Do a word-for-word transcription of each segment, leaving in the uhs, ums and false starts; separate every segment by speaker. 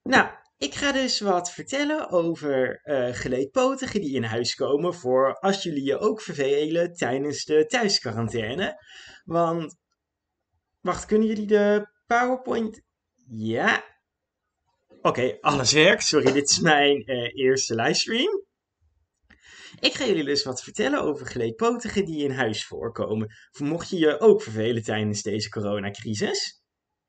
Speaker 1: Nou, ik ga dus wat vertellen over eh geleedpotigen die in huis komen voor als jullie je ook vervelen tijdens de thuisquarantaine. Want, wacht, kunnen jullie de PowerPoint? Ja, oké, alles werkt. Sorry, dit is mijn eh, eerste livestream. Ik ga jullie dus wat vertellen over geleedpotigen die in huis voorkomen. Mocht je je ook vervelen tijdens deze coronacrisis.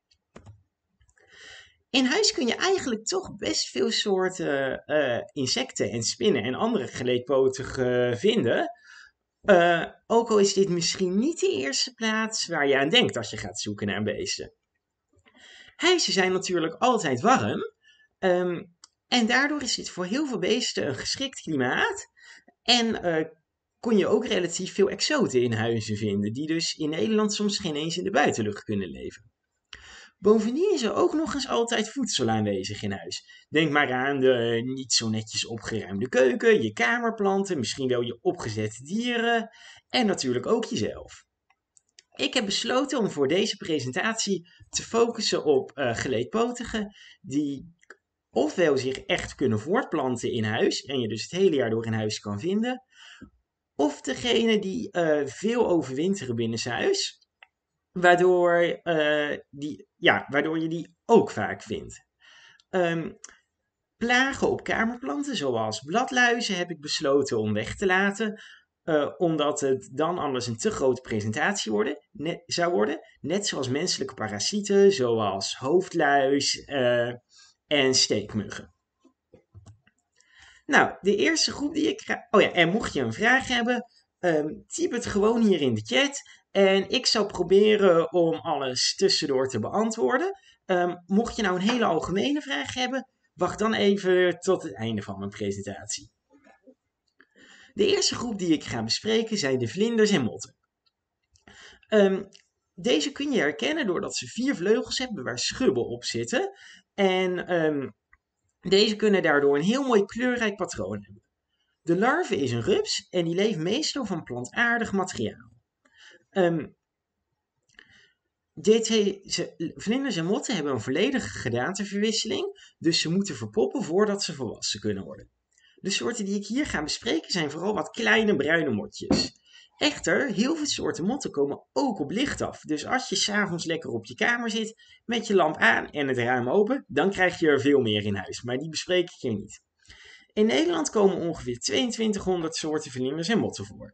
Speaker 1: In huis kun je eigenlijk toch best veel soorten eh, insecten en spinnen en andere geleedpotigen vinden. Eh, ook al is dit misschien niet de eerste plaats waar je aan denkt als je gaat zoeken naar beesten. Huizen zijn natuurlijk altijd warm. ehm, en daardoor is dit voor heel veel beesten een geschikt klimaat. En eh, kon je ook relatief veel exoten in huizen vinden, die dus in Nederland soms geen eens in de buitenlucht kunnen leven. Bovendien is er ook nog eens altijd voedsel aanwezig in huis. Denk maar aan de niet zo netjes opgeruimde keuken, je kamerplanten, misschien wel je opgezette dieren en natuurlijk ook jezelf. Ik heb besloten om voor deze presentatie te focussen op uh, geleedpotigen die ofwel zich echt kunnen voortplanten in huis en je dus het hele jaar door in huis kan vinden, of degene die uh, veel overwinteren binnenshuis, waardoor, uh, die, ja, waardoor je die ook vaak vindt. Um, plagen op kamerplanten, zoals bladluizen, heb ik besloten om weg te laten, uh, omdat het dan anders een te grote presentatie worden, net, zou worden. Net zoals menselijke parasieten, zoals hoofdluis uh, en steekmuggen. Nou, de eerste groep die ik ga... Oh ja, en mocht je een vraag hebben, um, typ het gewoon hier in de chat. En ik zal proberen om alles tussendoor te beantwoorden. Um, mocht je nou een hele algemene vraag hebben, wacht dan even tot het einde van mijn presentatie. De eerste groep die ik ga bespreken zijn de vlinders en motten. Um, deze kun je herkennen doordat ze vier vleugels hebben waar schubben op zitten. En um, deze kunnen daardoor een heel mooi kleurrijk patroon hebben. De larve is een rups en die leeft meestal van plantaardig materiaal. Um, Dit he, ze, vlinders en motten hebben een volledige gedaanteverwisseling, dus ze moeten verpoppen voordat ze volwassen kunnen worden. De soorten die ik hier ga bespreken zijn vooral wat kleine bruine motjes. Echter, heel veel soorten motten komen ook op licht af, dus als je 's avonds lekker op je kamer zit met je lamp aan en het raam open, dan krijg je er veel meer in huis, maar die bespreek ik hier niet. In Nederland komen ongeveer tweeëntwintighonderd soorten vlinders en motten voor.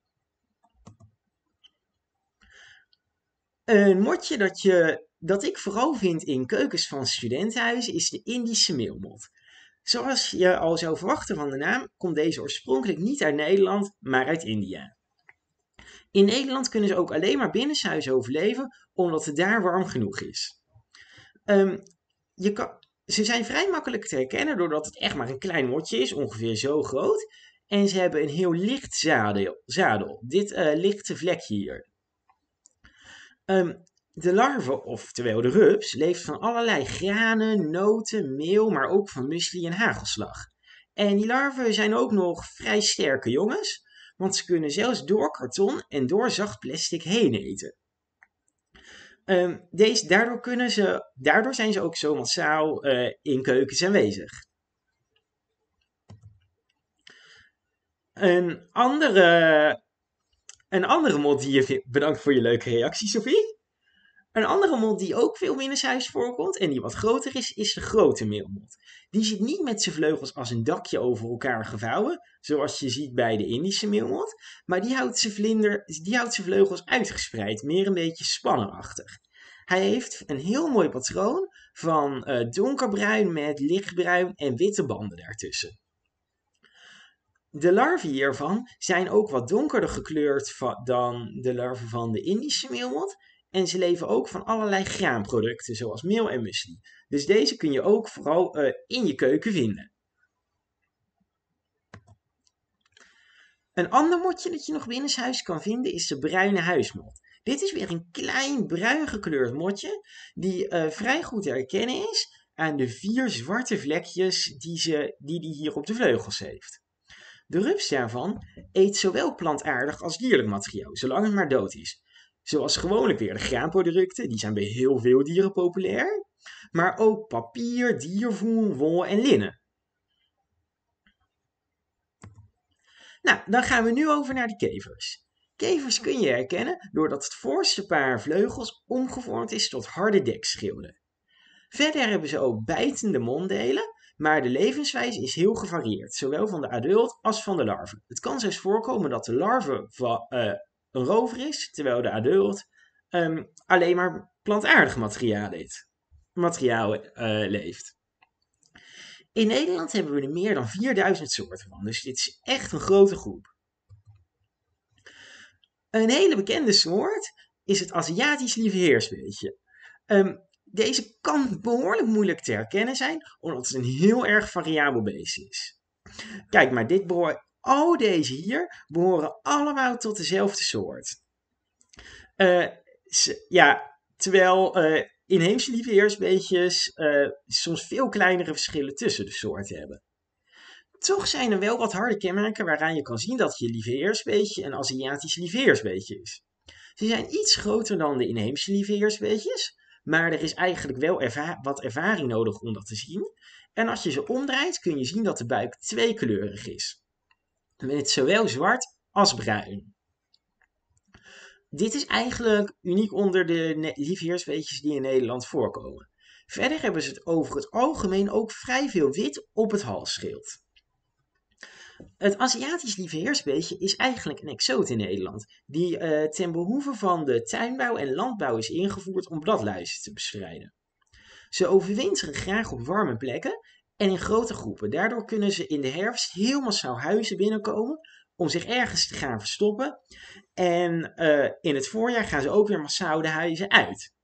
Speaker 1: Een motje dat, je, dat ik vooral vind in keukens van studentenhuizen is de Indische meelmot. Zoals je al zou verwachten van de naam, komt deze oorspronkelijk niet uit Nederland, maar uit India. In Nederland kunnen ze ook alleen maar binnenshuis overleven, omdat het daar warm genoeg is. Um, je kan, ze zijn vrij makkelijk te herkennen doordat het echt maar een klein motje is, ongeveer zo groot. En ze hebben een heel licht zadel, zadel dit uh, lichte vlekje hier. Um, de larve, oftewel de rups, leeft van allerlei granen, noten, meel, maar ook van muesli en hagelslag. En die larven zijn ook nog vrij sterke jongens, want ze kunnen zelfs door karton en door zacht plastic heen eten. Um, deze, daardoor, kunnen ze, daardoor zijn ze ook zo massaal uh, in keukens aanwezig. Een andere, een andere mot die je vindt... Bedankt voor je leuke reactie, Sophie. Een andere mot die ook veel binnenshuis voorkomt en die wat groter is, is de grote meelmot. Die zit niet met zijn vleugels als een dakje over elkaar gevouwen, zoals je ziet bij de Indische meelmot, maar die houdt zijn, vlinder, die houdt zijn vleugels uitgespreid, meer een beetje spannenachtig. Hij heeft een heel mooi patroon van uh, donkerbruin met lichtbruin en witte banden daartussen. De larven hiervan zijn ook wat donkerder gekleurd dan de larven van de Indische meelmot. En ze leven ook van allerlei graanproducten, zoals meel en muesli. Dus deze kun je ook vooral uh, in je keuken vinden. Een ander motje dat je nog binnenshuis kan vinden is de bruine huismot. Dit is weer een klein bruin gekleurd motje die uh, vrij goed te herkennen is aan de vier zwarte vlekjes die, ze, die die hier op de vleugels heeft. De rups daarvan eet zowel plantaardig als dierlijk materiaal, zolang het maar dood is. Zoals gewoonlijk weer de graanproducten, die zijn bij heel veel dieren populair. maar ook papier, diervoer, wol en linnen. Nou, dan gaan we nu over naar de kevers. Kevers kun je herkennen doordat het voorste paar vleugels omgevormd is tot harde dekschilden. Verder hebben ze ook bijtende monddelen, maar de levenswijze is heel gevarieerd, zowel van de adult als van de larve. Het kan zelfs voorkomen dat de larve va- uh, een rover is, terwijl de adult um, alleen maar plantaardig materiaal, eet, materiaal uh, leeft. In Nederland hebben we er meer dan vierduizend soorten van, dus dit is echt een grote groep. Een hele bekende soort is het Aziatisch lieveheersbeetje. Um, Deze kan behoorlijk moeilijk te herkennen zijn, omdat het een heel erg variabel beest is. Kijk maar, dit behoort, al deze hier behoren allemaal tot dezelfde soort. Uh, ja, terwijl uh, inheemse lieveheersbeetjes uh, soms veel kleinere verschillen tussen de soorten hebben. Toch zijn er wel wat harde kenmerken waaraan je kan zien dat je lieveheersbeetje een Aziatisch lieveheersbeetje is. Ze zijn iets groter dan de inheemse lieveheersbeetjes, maar er is eigenlijk wel erva- wat ervaring nodig om dat te zien. En als je ze omdraait kun je zien dat de buik tweekleurig is. Met zowel zwart als bruin. Dit is eigenlijk uniek onder de ne- lieveheersbeetjes die in Nederland voorkomen. Verder hebben ze het over het algemeen ook vrij veel wit op het halsschild. Het Aziatisch lieveheersbeetje is eigenlijk een exoot in Nederland, die uh, ten behoeve van de tuinbouw en landbouw is ingevoerd om bladluizen te bestrijden. Ze overwinteren graag op warme plekken en in grote groepen. Daardoor kunnen ze in de herfst heel massaal huizen binnenkomen om zich ergens te gaan verstoppen. En uh, in het voorjaar gaan ze ook weer massaal de huizen uit.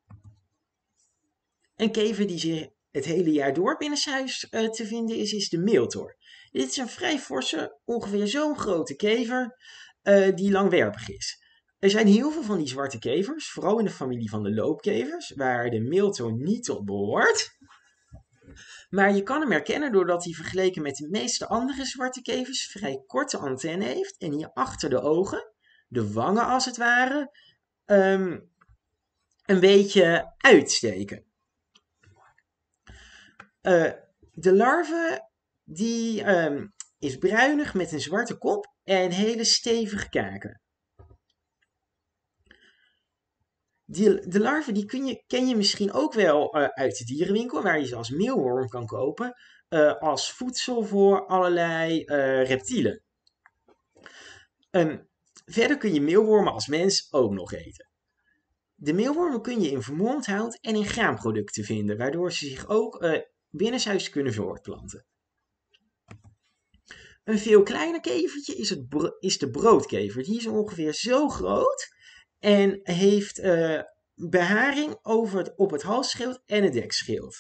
Speaker 1: Een kever die zich het hele jaar door binnenshuis uh, te vinden is, is de meeltor. Dit is een vrij forse, ongeveer zo'n grote kever uh, die langwerpig is. Er zijn heel veel van die zwarte kevers, vooral in de familie van de loopkevers, waar de meeltor niet tot behoort. Maar je kan hem herkennen doordat hij vergeleken met de meeste andere zwarte kevers vrij korte antennen heeft en hier achter de ogen, de wangen als het ware, um, een beetje uitsteken. Uh, de larve die um, is bruinig met een zwarte kop en hele stevige kaken. Die, de larven die kun je, ken je misschien ook wel uh, uit de dierenwinkel, waar je ze als meelworm kan kopen, uh, als voedsel voor allerlei uh, reptielen. Um, verder kun je meelwormen als mens ook nog eten. De meelwormen kun je in vermolmd hout en in graanproducten vinden, waardoor ze zich ook uh, binnenshuis kunnen voortplanten. Een veel kleiner kevertje is, het bro- is de broodkever. Die is ongeveer zo groot en heeft uh, beharing over het, op het halsschild en het dekschild.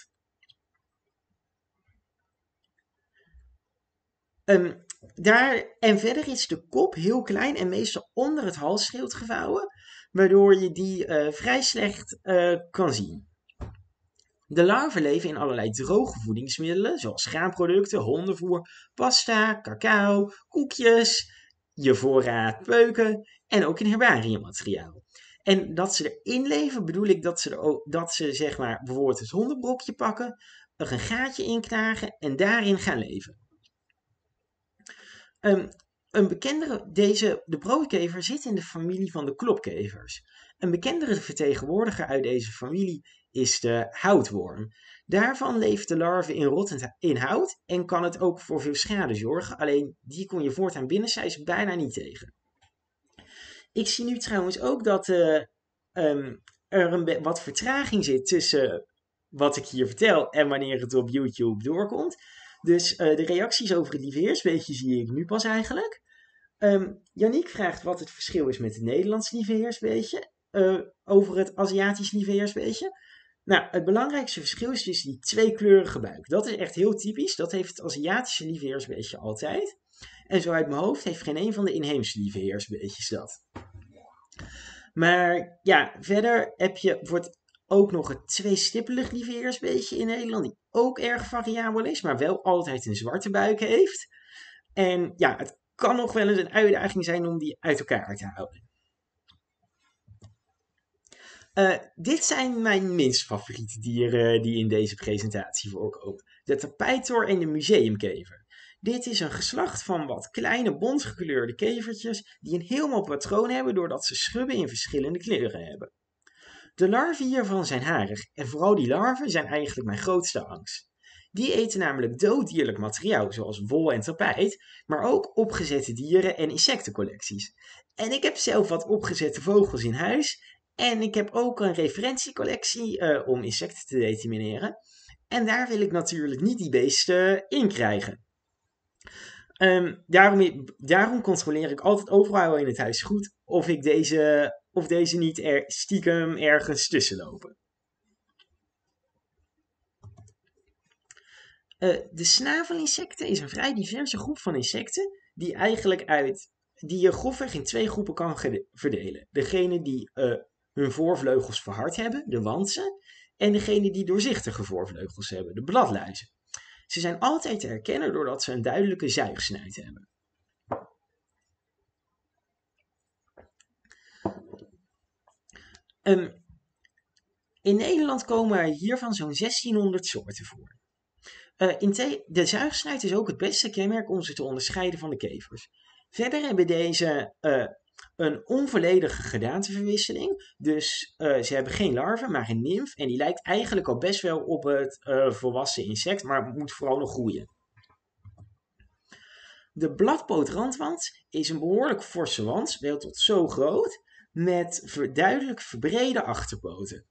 Speaker 1: Um, daar, en verder is de kop heel klein en meestal onder het halsschild gevouwen, waardoor je die uh, vrij slecht uh, kan zien. De larven leven in allerlei droge voedingsmiddelen, zoals graanproducten, hondenvoer, pasta, cacao, koekjes, je voorraad peuken en ook in herbariummateriaal. En dat ze erin leven, bedoel ik dat ze, er ook, dat ze zeg maar bijvoorbeeld het hondenbrokje pakken, er een gaatje in knagen en daarin gaan leven. Um, een bekendere, deze, de broodkever zit in de familie van de klopkevers. Een bekendere vertegenwoordiger uit deze familie is de houtworm. Daarvan leeft de larve in rottend in hout en kan het ook voor veel schade zorgen, alleen die kon je voortaan binnenshuis bijna niet tegen. Ik zie nu trouwens ook dat uh, um, er een wat vertraging zit tussen wat ik hier vertel en wanneer het op YouTube doorkomt. Dus uh, de reacties over het lieveheersbeetje zie ik nu pas eigenlijk. Um, Yannick vraagt wat het verschil is met het Nederlands lieveheersbeetje uh, over het Aziatisch lieveheersbeetje. Nou, het belangrijkste verschil is dus die tweekleurige buik. Dat is echt heel typisch. Dat heeft het Aziatische lieveheersbeetje altijd. En zo uit mijn hoofd heeft geen een van de inheemse lieveheersbeetjes dat. Maar ja, verder heb je, wordt ook nog het tweestippelig lieveheersbeetje in Nederland, die ook erg variabel is, maar wel altijd een zwarte buik heeft. En ja, het kan nog wel eens een uitdaging zijn om die uit elkaar te houden. Uh, dit zijn mijn minst favoriete dieren die in deze presentatie voorkomen. De tapijtor en de museumkever. Dit is een geslacht van wat kleine bontgekleurde kevertjes die een heel mooi patroon hebben doordat ze schubben in verschillende kleuren hebben. De larven hiervan zijn harig en vooral die larven zijn eigenlijk mijn grootste angst. Die eten namelijk dooddierlijk materiaal zoals wol en tapijt, maar ook opgezette dieren en insectencollecties. En ik heb zelf wat opgezette vogels in huis en ik heb ook een referentiecollectie uh, om insecten te determineren. En daar wil ik natuurlijk niet die beesten in krijgen. Um, daarom, daarom controleer ik altijd overal in het huis goed of, ik deze, of deze niet er, stiekem ergens tussen lopen. Uh, de snavelinsecten is een vrij diverse groep van insecten die eigenlijk uit, die je grofweg in twee groepen kan verdelen. Degene die uh, hun voorvleugels verhard hebben, de wantsen, en degene die doorzichtige voorvleugels hebben, de bladluizen. Ze zijn altijd te herkennen doordat ze een duidelijke zuigsnuit hebben. Um, in Nederland komen er hiervan zo'n zestienhonderd soorten voor. Uh, in te- de zuigsnuit is ook het beste kenmerk om ze te onderscheiden van de kevers. Verder hebben deze uh, een onvolledige gedaanteverwisseling. Dus uh, ze hebben geen larven, maar een nimf. En die lijkt eigenlijk al best wel op het uh, volwassen insect, maar moet vooral nog groeien. De bladpootrandwants is een behoorlijk forse wants, wel tot zo groot, met ver- duidelijk verbrede achterpoten.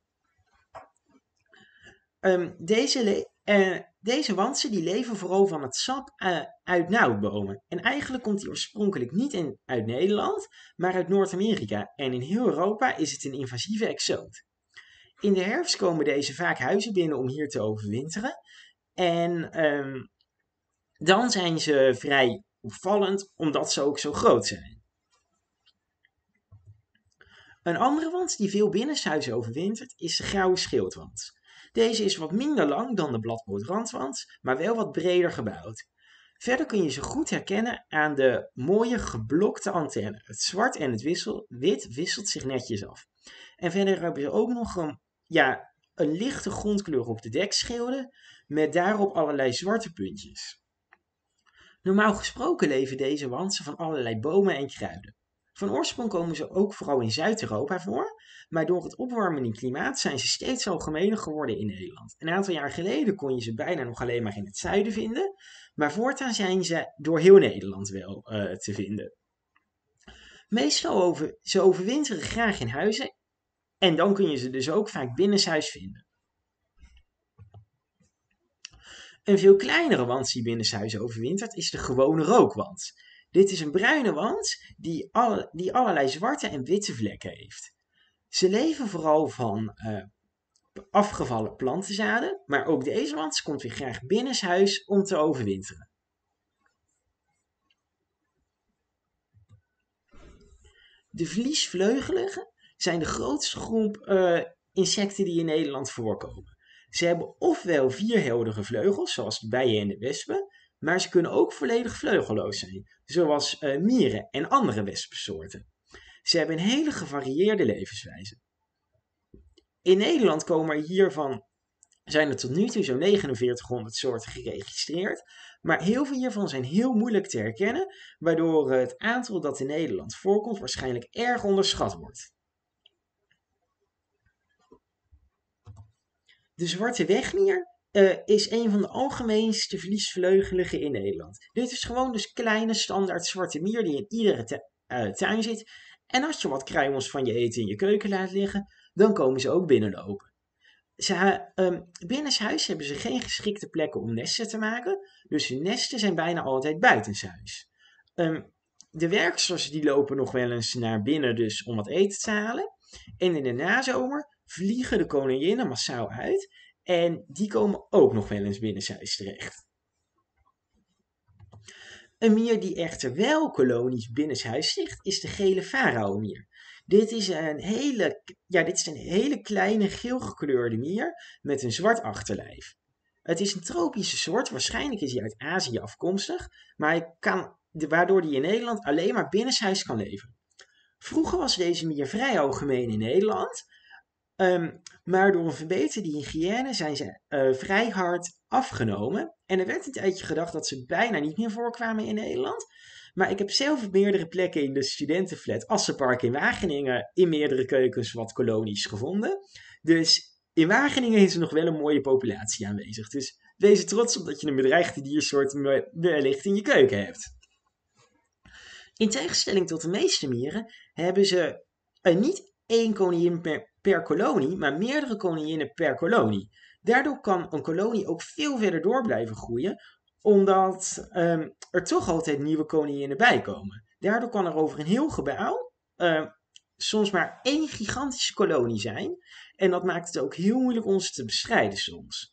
Speaker 1: Um, deze, le- uh, deze wantsen die leven vooral van het sap uh, uit naaldbomen. En eigenlijk komt die oorspronkelijk niet in, uit Nederland, maar uit Noord-Amerika. En in heel Europa is het een invasieve exoot. In de herfst komen deze vaak huizen binnen om hier te overwinteren. En um, dan zijn ze vrij opvallend, omdat ze ook zo groot zijn. Een andere wants die veel binnenshuis overwintert is de grauwe schildwants. Deze is wat minder lang dan de bladpootrandwants, maar wel wat breder gebouwd. Verder kun je ze goed herkennen aan de mooie geblokte antenne. Het zwart en het wissel, wit wisselt zich netjes af. En verder hebben ze ook nog een, ja, een lichte grondkleur op de dekschilden met daarop allerlei zwarte puntjes. Normaal gesproken leven deze wantsen van allerlei bomen en kruiden. Van oorsprong komen ze ook vooral in Zuid-Europa voor, maar door het opwarmende klimaat zijn ze steeds algemener geworden in Nederland. Een aantal jaar geleden kon je ze bijna nog alleen maar in het zuiden vinden, maar voortaan zijn ze door heel Nederland wel uh, te vinden. Meestal over, ze overwinteren graag in huizen en dan kun je ze dus ook vaak binnenshuis vinden. Een veel kleinere wants die binnenshuis overwintert is de gewone rookwans. Dit is een bruine wans die, alle, die allerlei zwarte en witte vlekken heeft. Ze leven vooral van uh, afgevallen plantenzaden, maar ook deze wans komt weer graag binnenshuis om te overwinteren. De vliesvleugeligen zijn de grootste groep uh, insecten die in Nederland voorkomen. Ze hebben ofwel vierhelderige vleugels, zoals de bijen en de wespen, maar ze kunnen ook volledig vleugelloos zijn, zoals uh, mieren en andere wespensoorten. Ze hebben een hele gevarieerde levenswijze. In Nederland komen er hiervan, zijn er tot nu toe zo'n negenenveertighonderd soorten geregistreerd, maar heel veel hiervan zijn heel moeilijk te herkennen, waardoor het aantal dat in Nederland voorkomt waarschijnlijk erg onderschat wordt. De zwarte wegmier uh, is een van de algemeenste vliesvleugeligen in Nederland. Dit is gewoon dus kleine standaard zwarte mier die in iedere tu- uh, tuin zit. En als je wat kruimels van je eten in je keuken laat liggen, dan komen ze ook binnenlopen. Ze, um, binnenshuis hebben ze geen geschikte plekken om nesten te maken, dus hun nesten zijn bijna altijd buitenshuis. Um, de werksters die lopen nog wel eens naar binnen dus om wat eten te halen. En in de nazomer vliegen de koninginnen massaal uit en die komen ook nog wel eens binnenshuis terecht. Een mier die echter wel kolonies binnenshuis sticht is de gele farao-mier. Dit is een hele, ja, dit is een hele kleine geel gekleurde mier met een zwart achterlijf. Het is een tropische soort, waarschijnlijk is hij uit Azië afkomstig, maar hij kan, waardoor hij in Nederland alleen maar binnenshuis kan leven. Vroeger was deze mier vrij algemeen in Nederland, Um, maar door een verbeterde hygiëne zijn ze uh, vrij hard afgenomen. En er werd een tijdje gedacht dat ze bijna niet meer voorkwamen in Nederland. Maar ik heb zelf op meerdere plekken in de studentenflat Assenpark in Wageningen in meerdere keukens wat kolonies gevonden. Dus in Wageningen is er nog wel een mooie populatie aanwezig. Dus wees er trots op dat je een bedreigde diersoort wellicht in je keuken hebt. In tegenstelling tot de meeste mieren hebben ze uh, niet één koningin per, per kolonie, maar meerdere koninginnen per kolonie. Daardoor kan een kolonie ook veel verder door blijven groeien, omdat um, er toch altijd nieuwe koninginnen bij komen. Daardoor kan er over een heel gebouw uh, soms maar één gigantische kolonie zijn. En dat maakt het ook heel moeilijk om ze te bestrijden soms.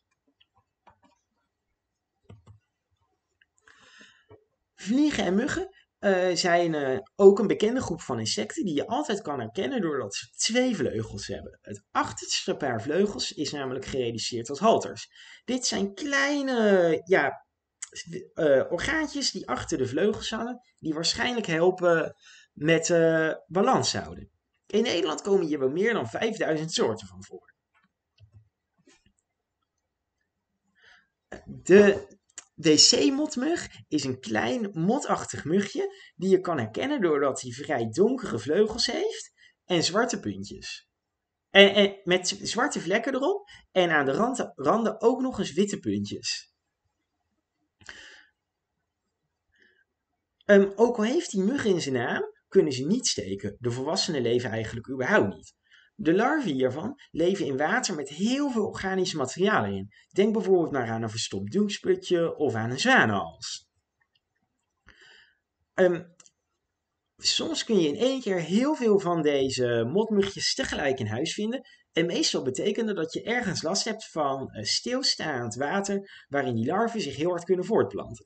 Speaker 1: Vliegen en muggen uh, zijn uh, ook een bekende groep van insecten die je altijd kan herkennen doordat ze twee vleugels hebben. Het achterste paar vleugels is namelijk gereduceerd tot halters. Dit zijn kleine ja, uh, orgaantjes die achter de vleugels hangen, die waarschijnlijk helpen met uh, balans houden. In Nederland komen hier wel meer dan vijfduizend soorten van voor. De W C-motmug is een klein motachtig mugje die je kan herkennen doordat hij vrij donkere vleugels heeft en zwarte puntjes. En, en, met zwarte vlekken erop en aan de rand, randen ook nog eens witte puntjes. Um, ook al heeft die mug in zijn naam, kunnen ze niet steken. De volwassenen leven eigenlijk überhaupt niet. De larven hiervan leven in water met heel veel organische materialen in. Denk bijvoorbeeld maar aan een verstopt doucheputje of aan een zwanenhals. Um, soms kun je in één keer heel veel van deze motmugjes tegelijk in huis vinden. En meestal betekent dat dat je ergens last hebt van uh, stilstaand water waarin die larven zich heel hard kunnen voortplanten.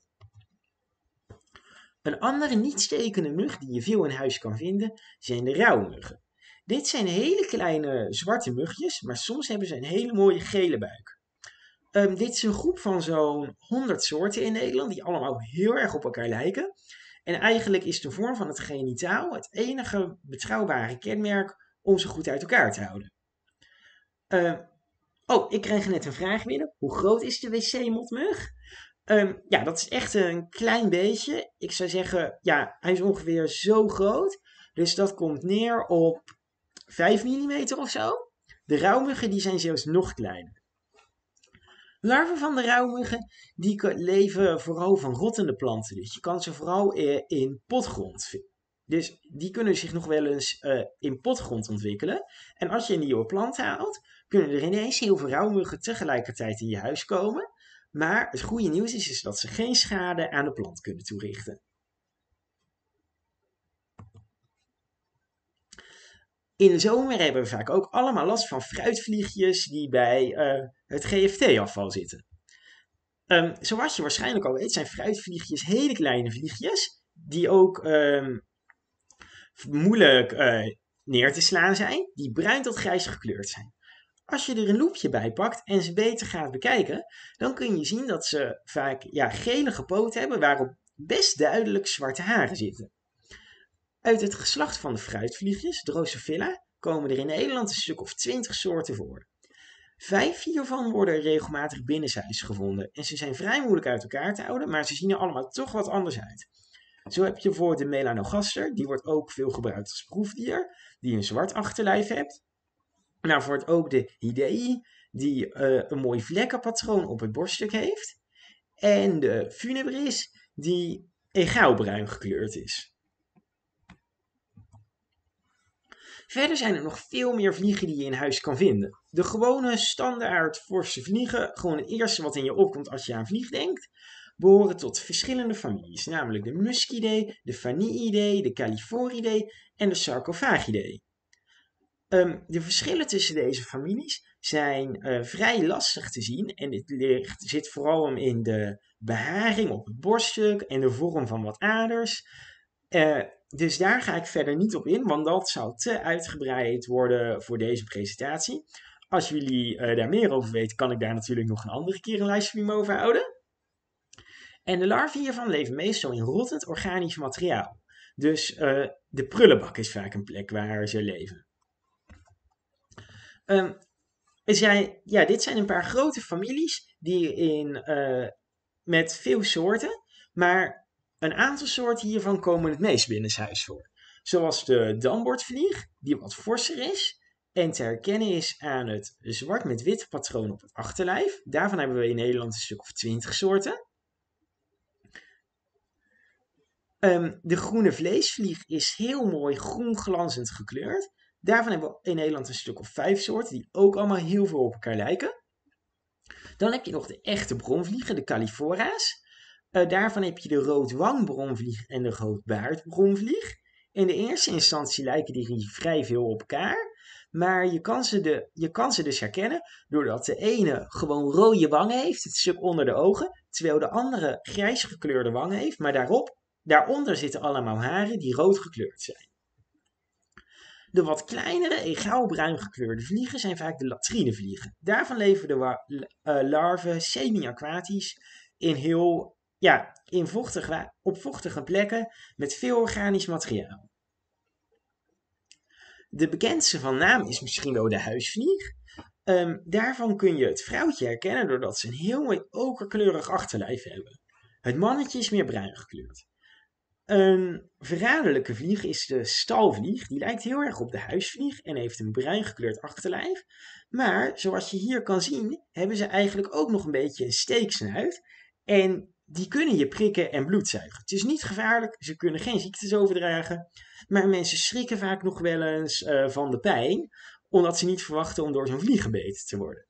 Speaker 1: Een andere niet-stekende mug die je veel in huis kan vinden zijn de rouwmuggen. Dit zijn hele kleine zwarte mugjes, maar soms hebben ze een hele mooie gele buik. Um, dit is een groep van zo'n honderd soorten in Nederland, die allemaal heel erg op elkaar lijken. En eigenlijk is de vorm van het genitaal het enige betrouwbare kenmerk om ze goed uit elkaar te houden. Uh, oh, ik kreeg net een vraag binnen. Hoe groot is de W C-motmug? Um, ja, dat is echt een klein beetje. Ik zou zeggen, ja, hij is ongeveer zo groot. Dus dat komt neer op vijf millimeter of zo. De rouwmuggen die zijn zelfs nog kleiner. Larven van de rouwmuggen die leven vooral van rottende planten. Dus je kan ze vooral in potgrond vinden. Dus die kunnen zich nog wel eens uh, in potgrond ontwikkelen. En als je een nieuwe plant haalt, kunnen er ineens heel veel rouwmuggen tegelijkertijd in je huis komen. Maar het goede nieuws is, is dat ze geen schade aan de plant kunnen toerichten. In de zomer hebben we vaak ook allemaal last van fruitvliegjes die bij uh, het G F T-afval zitten. Um, zoals je waarschijnlijk al weet zijn fruitvliegjes hele kleine vliegjes die ook um, moeilijk uh, neer te slaan zijn, die bruin tot grijs gekleurd zijn. Als je er een loepje bij pakt en ze beter gaat bekijken, dan kun je zien dat ze vaak ja, gelige poten hebben waarop best duidelijk zwarte haren zitten. Uit het geslacht van de fruitvliegjes, Drosophila, komen er in Nederland een stuk of twintig soorten voor. Vijf hiervan worden regelmatig binnenshuis gevonden en ze zijn vrij moeilijk uit elkaar te houden, maar ze zien er allemaal toch wat anders uit. Zo heb je bijvoorbeeld de Melanogaster, die wordt ook veel gebruikt als proefdier, die een zwart achterlijf heeft. Nou, wordt ook de Hydei, die uh, een mooi vlekkenpatroon op het borststuk heeft. En de Funebris, die egaalbruin gekleurd is. Verder zijn er nog veel meer vliegen die je in huis kan vinden. De gewone standaard forse vliegen, gewoon het eerste wat in je opkomt als je aan vlieg denkt, behoren tot verschillende families, namelijk de Muscidae, de Phaniidae, de Califoridae en de Sarcophagidae. Um, de verschillen tussen deze families zijn uh, vrij lastig te zien en dit ligt, zit vooral in de beharing op het borststuk en de vorm van wat aders. Uh, dus daar ga ik verder niet op in, want dat zou te uitgebreid worden voor deze presentatie. Als jullie uh, daar meer over weten, kan ik daar natuurlijk nog een andere keer een livestream over houden. En de larven hiervan leven meestal in rottend organisch materiaal. Dus uh, de prullenbak is vaak een plek waar ze leven. Um, er zijn, ja, dit zijn een paar grote families die in, eh, met veel soorten, maar een aantal soorten hiervan komen het meest binnenshuis voor. Zoals de dambordvlieg, die wat forser is en te herkennen is aan het zwart met wit patroon op het achterlijf. Daarvan hebben we in Nederland een stuk of twintig soorten. Um, de groene vleesvlieg is heel mooi groen glanzend gekleurd. Daarvan hebben we in Nederland een stuk of vijf soorten die ook allemaal heel veel op elkaar lijken. Dan heb je nog de echte bronvliegen, de Callifora's. Uh, daarvan heb je de roodwangbronvlieg en de roodbaardbronvlieg. In de eerste instantie lijken die vrij veel op elkaar. Maar je kan, ze de, je kan ze dus herkennen doordat de ene gewoon rode wangen heeft, het stuk onder de ogen, terwijl de andere grijs gekleurde wangen heeft, maar daarop, daaronder zitten allemaal haren die rood gekleurd zijn. De wat kleinere, egaal bruin gekleurde vliegen zijn vaak de latrinevliegen. Daarvan leven de wa- uh, larven semi-aquatisch in heel, ja, in vochtige, op vochtige plekken met veel organisch materiaal. De bekendste van naam is misschien wel de huisvlieg. Um, daarvan kun je het vrouwtje herkennen doordat ze een heel mooi okerkleurig achterlijf hebben. Het mannetje is meer bruin gekleurd. Een verraderlijke vlieg is de stalvlieg. Die lijkt heel erg op de huisvlieg en heeft een bruin gekleurd achterlijf. Maar zoals je hier kan zien, hebben ze eigenlijk ook nog een beetje een steeksnuit. En die kunnen je prikken en bloed zuigen. Het is niet gevaarlijk, ze kunnen geen ziektes overdragen. Maar mensen schrikken vaak nog wel eens uh, van de pijn, omdat ze niet verwachten om door zo'n vlieg gebeten te worden.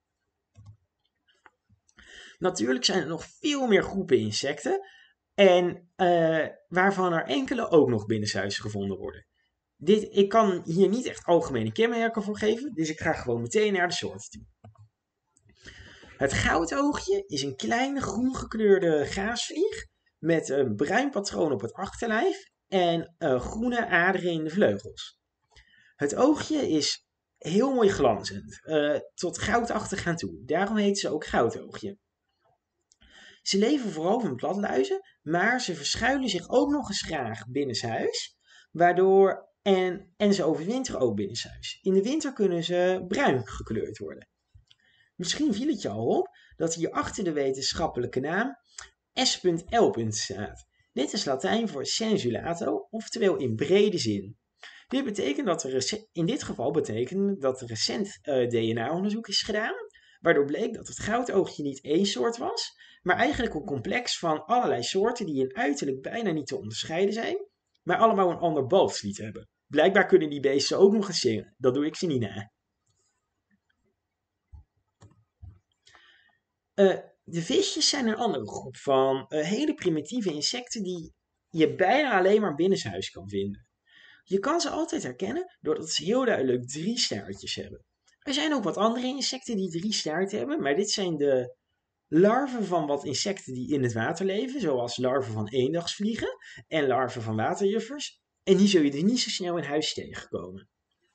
Speaker 1: Natuurlijk zijn er nog veel meer groepen insecten. En uh, waarvan er enkele ook nog binnenshuis gevonden worden. Dit, ik kan hier niet echt algemene kenmerken voor geven, dus ik ga gewoon meteen naar de soorten toe. Het goudoogje is een kleine groen gekleurde gaasvlieg met een bruin patroon op het achterlijf en uh, groene aderen in de vleugels. Het oogje is heel mooi glanzend, uh, tot goudachtig aan toe. Daarom heet ze ook goudoogje. Ze leven vooral van bladluizen, maar ze verschuilen zich ook nog eens graag binnenshuis, waardoor en, en ze overwinteren ook binnenshuis. In de winter kunnen ze bruin gekleurd worden. Misschien viel het je al op dat hier achter de wetenschappelijke naam S L staat. Dit is Latijn voor sensulato, oftewel in brede zin. Dit betekent dat er in dit geval betekent dat er recent uh, D N A-onderzoek is gedaan, waardoor bleek dat het goudoogje niet één soort was, maar eigenlijk een complex van allerlei soorten die in uiterlijk bijna niet te onderscheiden zijn, maar allemaal een ander balslied hebben. Blijkbaar kunnen die beesten ook nog eens zingen. Dat doe ik ze niet na. Uh, de visjes zijn een andere groep van uh, hele primitieve insecten die je bijna alleen maar binnenshuis kan vinden. Je kan ze altijd herkennen doordat ze heel duidelijk drie staartjes hebben. Er zijn ook wat andere insecten die drie staarten hebben, maar dit zijn de larven van wat insecten die in het water leven, zoals larven van eendagsvliegen en larven van waterjuffers. En die zul je dus niet zo snel in huis tegenkomen.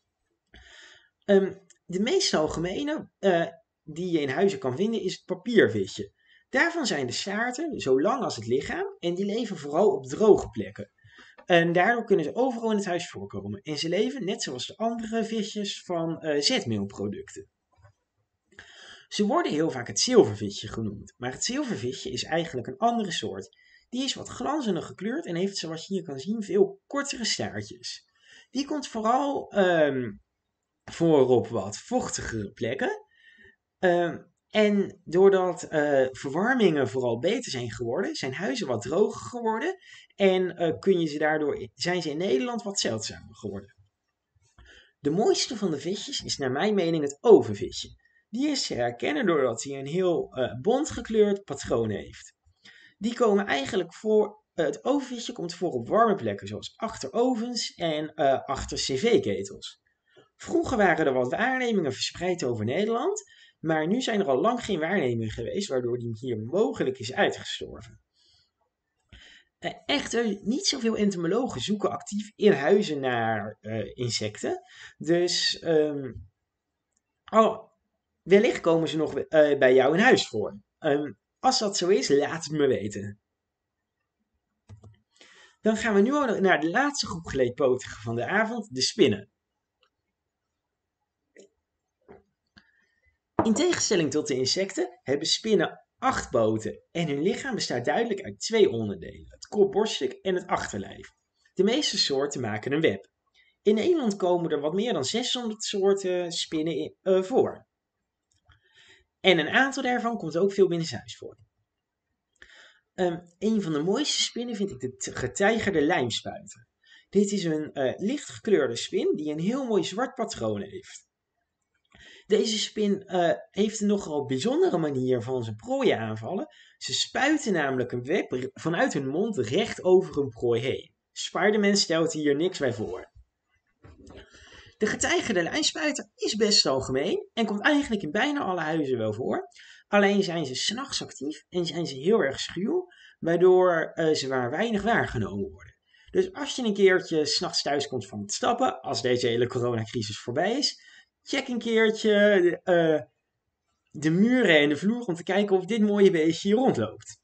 Speaker 1: Um, de meest algemene uh, die je in huizen kan vinden is het papiervisje. Daarvan zijn de staarten zo lang als het lichaam en die leven vooral op droge plekken. En daardoor kunnen ze overal in het huis voorkomen. En ze leven net zoals de andere visjes van uh, zetmeelproducten. Ze worden heel vaak het zilvervisje genoemd, maar het zilvervisje is eigenlijk een andere soort. Die is wat glanzender gekleurd en heeft, zoals je hier kan zien, veel kortere staartjes. Die komt vooral um, voor op wat vochtigere plekken. Um, en doordat uh, verwarmingen vooral beter zijn geworden, zijn huizen wat droger geworden en uh, kun je ze daardoor, zijn ze in Nederland wat zeldzamer geworden. De mooiste van de visjes is naar mijn mening het ovenvisje. Die is te herkennen doordat hij een heel uh, bont gekleurd patroon heeft. Die komen eigenlijk voor, uh, het ovenvisje komt voor op warme plekken zoals achter ovens en uh, achter cv-ketels. Vroeger waren er wat waarnemingen verspreid over Nederland, maar nu zijn er al lang geen waarnemingen geweest waardoor die hier mogelijk is uitgestorven. Uh, echter, niet zoveel entomologen zoeken actief in huizen naar uh, insecten, dus um, oh, wellicht komen ze nog uh, bij jou in huis voor. Um, als dat zo is, laat het me weten. Dan gaan we nu al naar de laatste groep geleedpotigen van de avond, de spinnen. In tegenstelling tot de insecten hebben spinnen acht poten en hun lichaam bestaat duidelijk uit twee onderdelen, het kop-borststuk en het achterlijf. De meeste soorten maken een web. In Nederland komen er wat meer dan zeshonderd soorten spinnen in, uh, voor. En een aantal daarvan komt ook veel binnenshuis voor. Um, een van de mooiste spinnen vind ik de getijgerde lijmspuiter. Dit is een uh, lichtgekleurde spin die een heel mooi zwart patroon heeft. Deze spin uh, heeft een nogal bijzondere manier van zijn prooi aanvallen. Ze spuiten namelijk een web vanuit hun mond recht over hun prooi heen. Spider-Man stelt hier niks bij voor. De getijgerde lijmspuiter is best algemeen en komt eigenlijk in bijna alle huizen wel voor. Alleen zijn ze 's nachts actief en zijn ze heel erg schuw, waardoor uh, ze maar weinig waargenomen worden. Dus als je een keertje 's nachts thuis komt van het stappen, als deze hele coronacrisis voorbij is, check een keertje uh, de muren en de vloer om te kijken of dit mooie beestje hier rondloopt.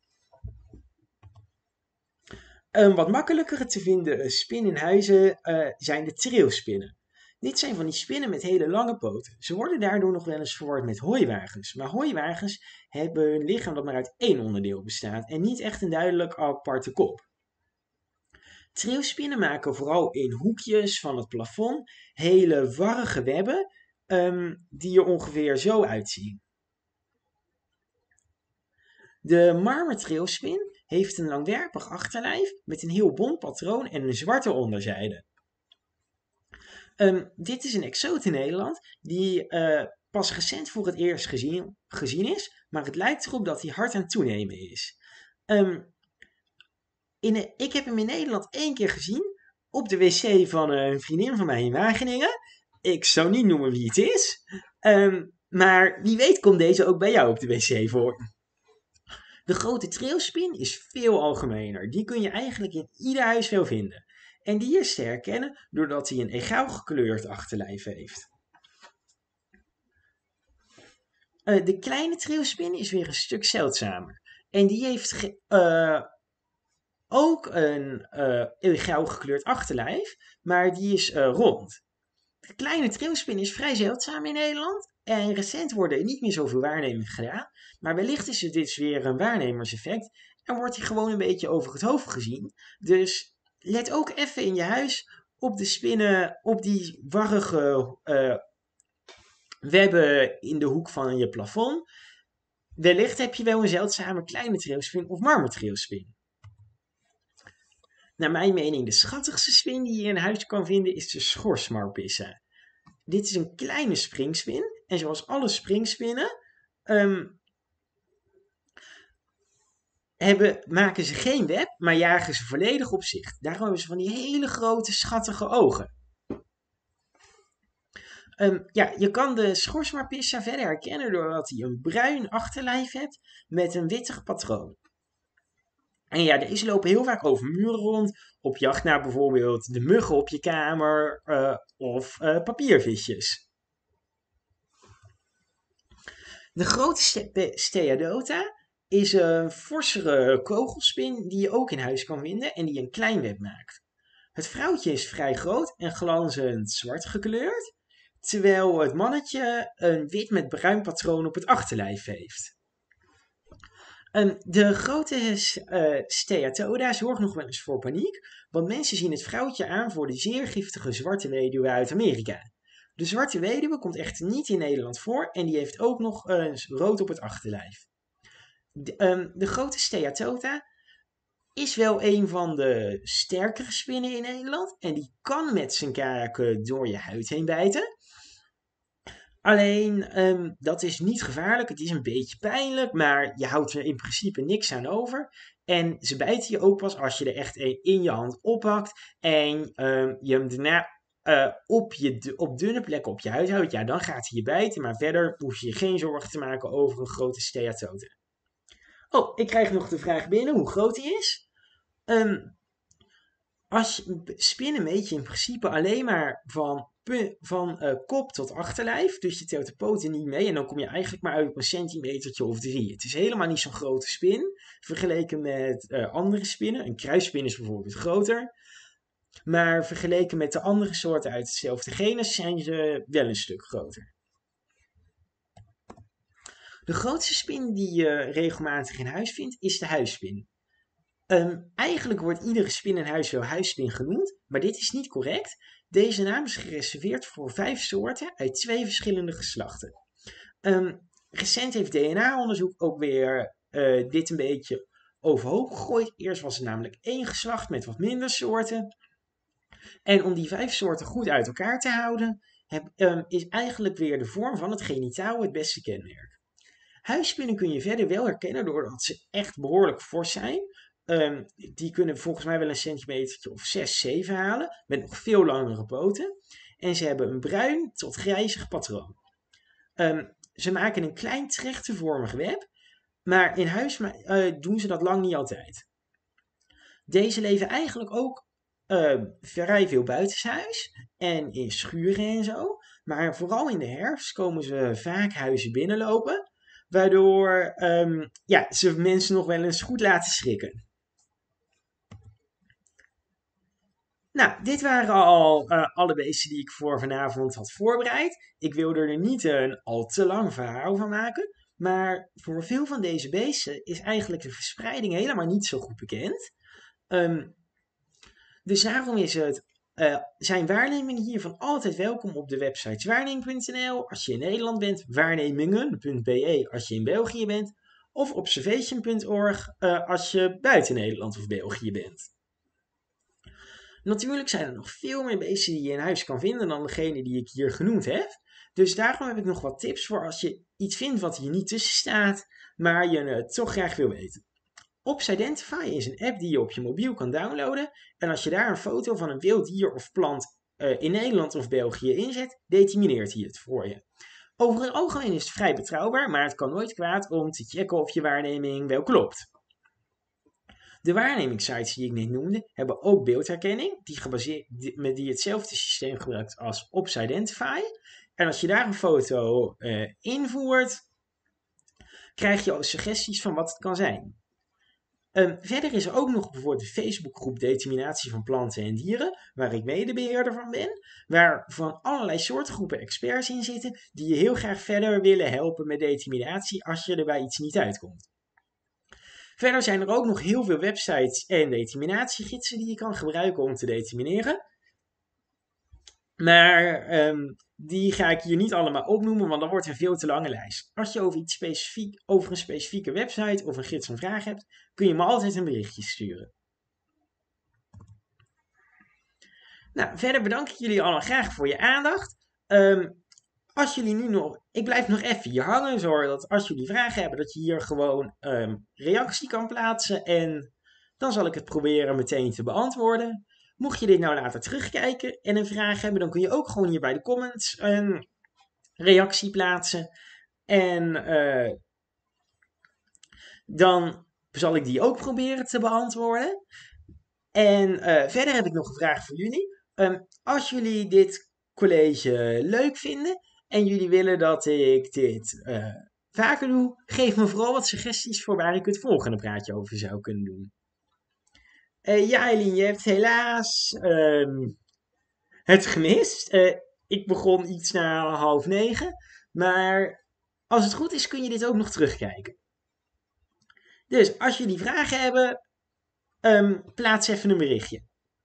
Speaker 1: Een wat makkelijker te vinden spin in huizen uh, zijn de trilspinnen. Dit zijn van die spinnen met hele lange poten. Ze worden daardoor nog wel eens verward met hooiwagens. Maar hooiwagens hebben een lichaam dat maar uit één onderdeel bestaat en niet echt een duidelijk aparte kop. Trilspinnen maken vooral in hoekjes van het plafond hele warrige webben um, die er ongeveer zo uitzien. De marmertrilspin heeft een langwerpig achterlijf met een heel bont patroon en een zwarte onderzijde. Um, dit is een exoot in Nederland die uh, pas recent voor het eerst gezien, gezien is, maar het lijkt erop dat hij hard aan het toenemen is. Um, in een, ik heb hem in Nederland één keer gezien op de wc van een vriendin van mij in Wageningen. Ik zou niet noemen wie het is, um, maar wie weet komt deze ook bij jou op de wc voor. De grote trilspin is veel algemener. Die kun je eigenlijk in ieder huis wel vinden. En die is te herkennen doordat hij een egaal gekleurd achterlijf heeft. Uh, de kleine trilspin is weer een stuk zeldzamer. En die heeft ge- uh, ook een uh, egaal gekleurd achterlijf, maar die is uh, rond. De kleine trilspin is vrij zeldzaam in Nederland. En recent worden er niet meer zoveel waarnemingen gedaan. Maar wellicht is het dus weer een waarnemerseffect. En wordt hij gewoon een beetje over het hoofd gezien. Dus let ook even in je huis op de spinnen, op die warrige uh, webben in de hoek van je plafond. Wellicht heb je wel een zeldzame kleine trilspin of marmertrilspin. Naar mijn mening de schattigste spin die je in huis kan vinden is de schorsmarpissa. Dit is een kleine springspin en zoals alle springspinnen um, hebben, maken ze geen web, maar jagen ze volledig op zicht. Daarom hebben ze van die hele grote schattige ogen. Um, ja, je kan de schorsmarpissa verder herkennen doordat hij een bruin achterlijf heeft met een wittig patroon. En ja, deze lopen heel vaak over muren rond, op jacht naar bijvoorbeeld de muggen op je kamer uh, of uh, papiervisjes. De grote ste- steatota is een forsere kogelspin die je ook in huis kan vinden en die een klein web maakt. Het vrouwtje is vrij groot en glanzend zwart gekleurd, terwijl het mannetje een wit met bruin patroon op het achterlijf heeft. Um, de grote uh, steatoda zorgt nog wel eens voor paniek, want mensen zien het vrouwtje aan voor de zeer giftige zwarte weduwe uit Amerika. De zwarte weduwe komt echter niet in Nederland voor en die heeft ook nog uh, rood op het achterlijf. De, um, de grote steatota is wel een van de sterkere spinnen in Nederland en die kan met zijn kaken door je huid heen bijten. Alleen, um, dat is niet gevaarlijk. Het is een beetje pijnlijk, maar je houdt er in principe niks aan over. En ze bijten je ook pas als je er echt een in je hand oppakt en um, je hem daarna uh, op, je, op dunne plekken op je huid houdt. Ja, dan gaat hij je bijten, maar verder hoef je je geen zorgen te maken over een grote steatota. Oh, ik krijg nog de vraag binnen hoe groot die is. Um, als je, spinnen meet je in principe alleen maar van, van uh, kop tot achterlijf. Dus je telt de poten niet mee. En dan kom je eigenlijk maar uit op een centimetertje of drie. Het is helemaal niet zo'n grote spin. Vergeleken met uh, andere spinnen. Een kruisspin is bijvoorbeeld groter. Maar vergeleken met de andere soorten uit hetzelfde genus zijn ze wel een stuk groter. De grootste spin die je regelmatig in huis vindt, is de huisspin. Um, eigenlijk wordt iedere spin in huis wel huisspin genoemd, maar dit is niet correct. Deze naam is gereserveerd voor vijf soorten uit twee verschillende geslachten. Um, recent heeft D N A-onderzoek ook weer uh, dit een beetje overhoop gegooid. Eerst was het namelijk één geslacht met wat minder soorten. En om die vijf soorten goed uit elkaar te houden, heb, um, is eigenlijk weer de vorm van het genitaal het beste kenmerk. Huisspinnen kun je verder wel herkennen doordat ze echt behoorlijk fors zijn. Um, die kunnen volgens mij wel een centimeter of zes, zeven halen, met nog veel langere poten. En ze hebben een bruin tot grijzig patroon. Um, ze maken een klein trechtervormig web, maar in huis uh, doen ze dat lang niet altijd. Deze leven eigenlijk ook uh, vrij veel buitenshuis en in schuren en zo. Maar vooral in de herfst komen ze vaak huizen binnenlopen, waardoor um, ja, ze mensen nog wel eens goed laten schrikken. Nou, dit waren al uh, alle beesten die ik voor vanavond had voorbereid. Ik wilde er niet een al te lang verhaal van maken. Maar voor veel van deze beesten is eigenlijk de verspreiding helemaal niet zo goed bekend. Um, dus daarom is het, uh, zijn waarnemingen hiervan altijd welkom op de website zwaarneming punt n l als je in Nederland bent, waarnemingen punt b e als je in België bent, of observation punt org uh, als je buiten Nederland of België bent. Natuurlijk zijn er nog veel meer beesten die je in huis kan vinden dan degene die ik hier genoemd heb. Dus daarom heb ik nog wat tips voor als je iets vindt wat hier niet tussen staat, maar je het toch graag wil weten. Opsidentify is een app die je op je mobiel kan downloaden. En als je daar een foto van een wild dier of plant uh, in Nederland of België inzet, determineert hij het voor je. Over het algemeen is het vrij betrouwbaar, maar het kan nooit kwaad om te checken of je waarneming wel klopt. De waarnemingssites die ik net noemde hebben ook beeldherkenning, die, gebaseerd, die, die hetzelfde systeem gebruikt als Opsidentify. En als je daar een foto uh, invoert, krijg je ook suggesties van wat het kan zijn. Um, verder is er ook nog bijvoorbeeld de Facebookgroep Determinatie van Planten en Dieren, waar ik medebeheerder van ben, waar van allerlei soortgroepen experts in zitten die je heel graag verder willen helpen met determinatie als je er bij iets niet uitkomt. Verder zijn er ook nog heel veel websites en determinatiegidsen die je kan gebruiken om te determineren. Maar um, die ga ik hier niet allemaal opnoemen, want dan wordt een veel te lange lijst. Als je over iets specifiek, over een specifieke website of een gids een vraag hebt, kun je me altijd een berichtje sturen. Nou, verder bedank ik jullie allemaal graag voor je aandacht. Um, als jullie nu nog, ik blijf nog even hier hangen, zodat als jullie vragen hebben, dat je hier gewoon um, reactie kan plaatsen. En dan zal ik het proberen meteen te beantwoorden. Mocht je dit nou later terugkijken en een vraag hebben, dan kun je ook gewoon hier bij de comments een reactie plaatsen. En uh, dan zal ik die ook proberen te beantwoorden. En uh, verder heb ik nog een vraag voor jullie. Um, als jullie dit college leuk vinden en jullie willen dat ik dit uh, vaker doe, geef me vooral wat suggesties voor waar ik het volgende praatje over zou kunnen doen. Uh, ja, Eileen, je hebt helaas um, het gemist. Uh, ik begon iets na half negen. Maar als het goed is, kun je dit ook nog terugkijken. Dus als jullie vragen hebben, um, plaats even een berichtje.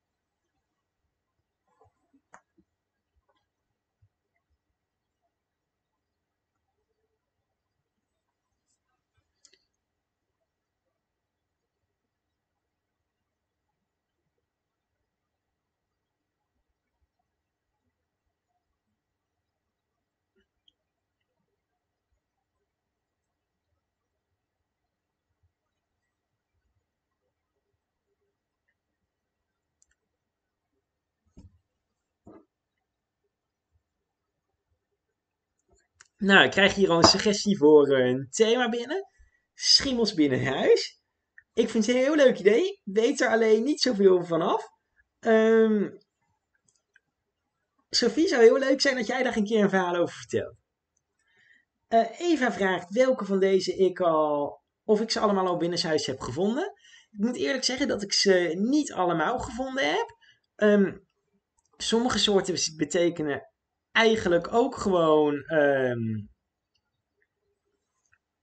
Speaker 1: Nou, ik krijg hier al een suggestie voor een thema binnen. Schimmels binnen huis. Ik vind het een heel leuk idee. Weet er alleen niet zoveel vanaf. Um, Sophie, zou heel leuk zijn dat jij daar een keer een verhaal over vertelt. Uh, Eva vraagt welke van deze ik al, of ik ze allemaal al binnenshuis heb gevonden. Ik moet eerlijk zeggen dat ik ze niet allemaal gevonden heb. Um, sommige soorten betekenen eigenlijk ook gewoon um,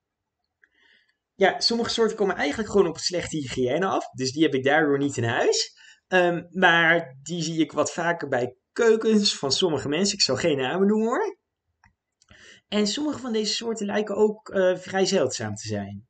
Speaker 1: Ja, sommige soorten komen eigenlijk gewoon op een slechte hygiëne af. Dus die heb ik daardoor niet in huis. Ehm, maar die zie ik wat vaker bij keukens van sommige mensen. Ik zal geen namen noemen hoor. En sommige van deze soorten lijken ook eh, vrij zeldzaam te zijn.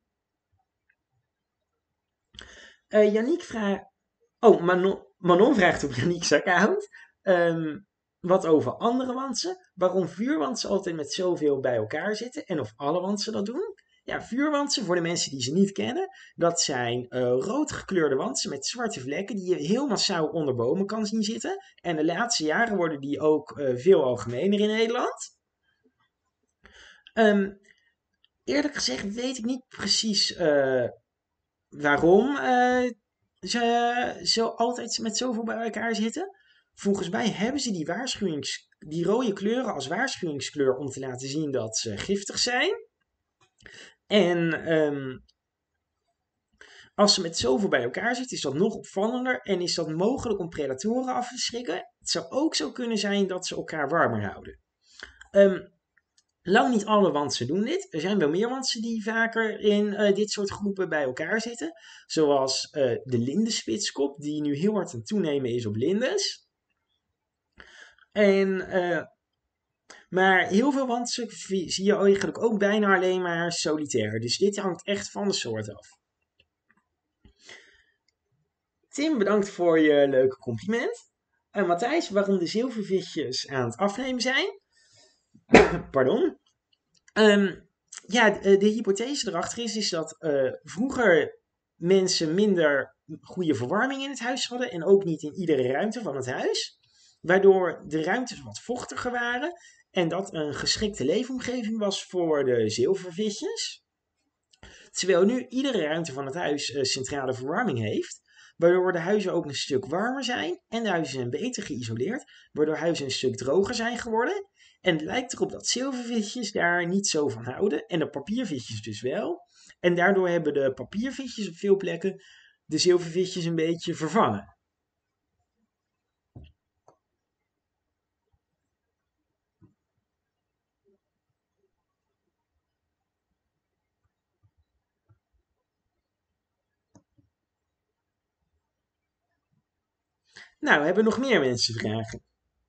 Speaker 1: Uh, Yannick vraagt... Oh, Manon, Manon vraagt op Yannick's account. ehm, wat over andere wantsen. Waarom vuurwantsen altijd met zoveel bij elkaar zitten. En of alle wantsen dat doen. Ja, vuurwantsen, voor de mensen die ze niet kennen. Dat zijn eh, rood gekleurde wantsen met zwarte vlekken. Die je heel massaal onder bomen kan zien zitten. En de laatste jaren worden die ook eh, veel algemener in Nederland. Ehm, eerlijk gezegd weet ik niet precies eh, waarom eh, ze zo altijd met zoveel bij elkaar zitten. Volgens mij hebben ze die, waarschuwings, die rode kleuren als waarschuwingskleur om te laten zien dat ze giftig zijn. En um, als ze met zoveel bij elkaar zitten, is dat nog opvallender en is dat mogelijk om predatoren af te schrikken. Het zou ook zo kunnen zijn dat ze elkaar warmer houden. Um, Lang niet alle wantsen doen dit. Er zijn wel meer wantsen die vaker in uh, dit soort groepen bij elkaar zitten. Zoals uh, de lindenspitskop, die nu heel hard aan het toenemen is op lindes. En, uh, maar heel veel wantsen zie je eigenlijk ook bijna alleen maar solitair. Dus dit hangt echt van de soort af. Tim, bedankt voor je leuke compliment. Uh, Matthijs, waarom de zilvervisjes aan het afnemen zijn? Pardon. Um, ja, de, de hypothese erachter is, is dat uh, vroeger mensen minder goede verwarming in het huis hadden en ook niet in iedere ruimte van het huis. Waardoor de ruimtes wat vochtiger waren en dat een geschikte leefomgeving was voor de zilvervisjes. Terwijl nu iedere ruimte van het huis uh, centrale verwarming heeft, waardoor de huizen ook een stuk warmer zijn en de huizen zijn beter geïsoleerd, waardoor huizen een stuk droger zijn geworden. En het lijkt erop dat zilvervisjes daar niet zo van houden en de papiervisjes dus wel. En daardoor hebben de papiervisjes op veel plekken de zilvervisjes een beetje vervangen. Nou, hebben nog meer mensen vragen?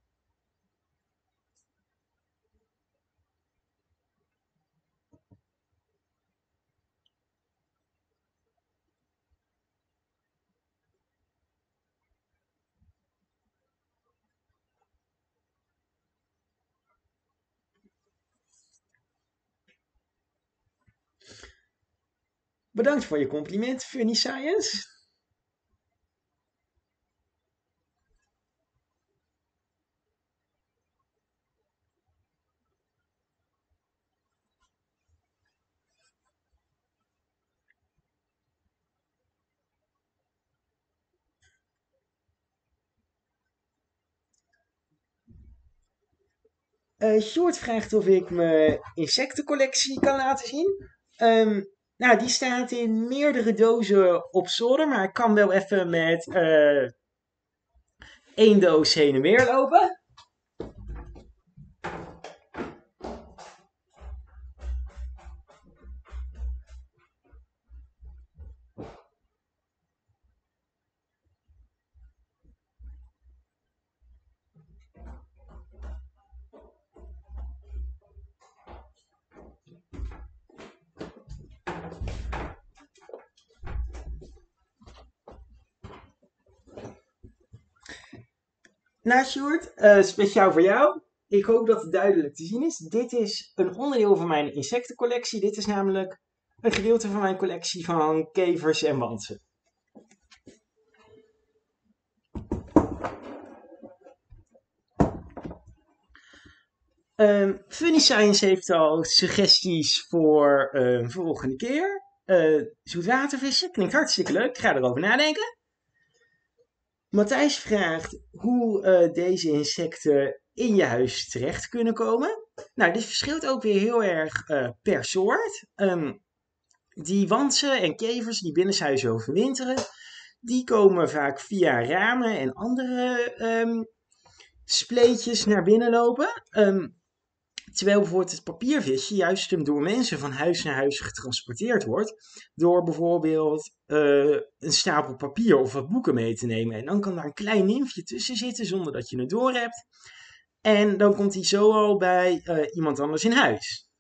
Speaker 1: Bedankt voor je compliment, Funny Science. Uh, Sjoerd vraagt of ik mijn insectencollectie kan laten zien. Um, nou, die staat in meerdere dozen op zolder, maar ik kan wel even met uh, één doos heen en weer lopen. Nou, Sjoerd, uh, speciaal voor jou. Ik hoop dat het duidelijk te zien is. Dit is een onderdeel van mijn insectencollectie. Dit is namelijk een gedeelte van mijn collectie van kevers en wantsen. Um, Funny Science heeft al suggesties voor een uh, volgende keer. Uh, zoetwatervissen, klinkt hartstikke leuk. Ik ga erover nadenken. Matthijs vraagt hoe uh, deze insecten in je huis terecht kunnen komen. Nou, dit verschilt ook weer heel erg uh, per soort. Um, die wantsen en kevers die binnenshuis overwinteren, die komen vaak via ramen en andere um, spleetjes naar binnen lopen. Um, Terwijl bijvoorbeeld het papiervisje juist door mensen van huis naar huis getransporteerd wordt. Door bijvoorbeeld uh, een stapel papier of wat boeken mee te nemen. En dan kan daar een klein nimfje tussen zitten zonder dat je het door hebt. En dan komt hij zo al bij uh, iemand anders in huis.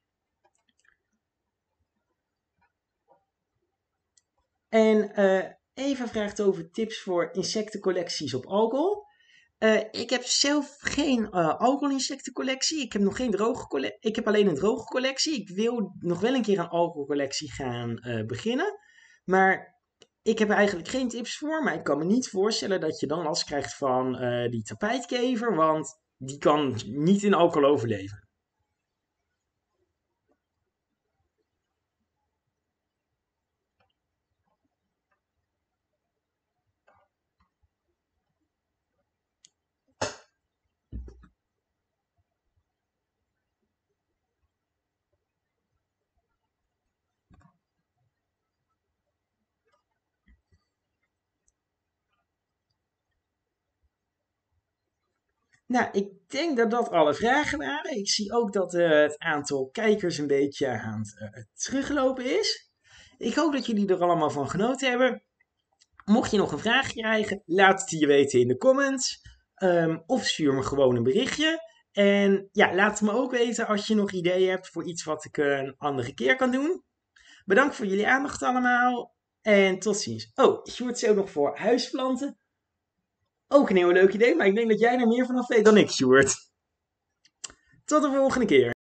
Speaker 1: En uh, Eva vraagt over tips voor insectencollecties op alcohol. Uh, ik heb zelf geen uh, alcoholinsectencollectie. Ik heb nog geen droge collectie. Ik heb alleen een droge collectie. Ik wil nog wel een keer een alcoholcollectie gaan uh, beginnen. Maar ik heb er eigenlijk geen tips voor. Maar ik kan me niet voorstellen dat je dan last krijgt van uh, die tapijtkever. Want die kan niet in alcohol overleven. Nou, ik denk dat dat alle vragen waren. Ik zie ook dat uh, het aantal kijkers een beetje aan het uh, teruglopen is. Ik hoop dat jullie er allemaal van genoten hebben. Mocht je nog een vraag krijgen, laat het je weten in de comments. Um, of stuur me gewoon een berichtje. En ja, laat me ook weten als je nog ideeën hebt voor iets wat ik een andere keer kan doen. Bedankt voor jullie aandacht allemaal. En tot ziens. Oh, Sjoerd is ook nog voor huisplanten. Ook een heel leuk idee, maar ik denk dat jij er meer vanaf weet dan ik, Sjoerd. Tot de volgende keer.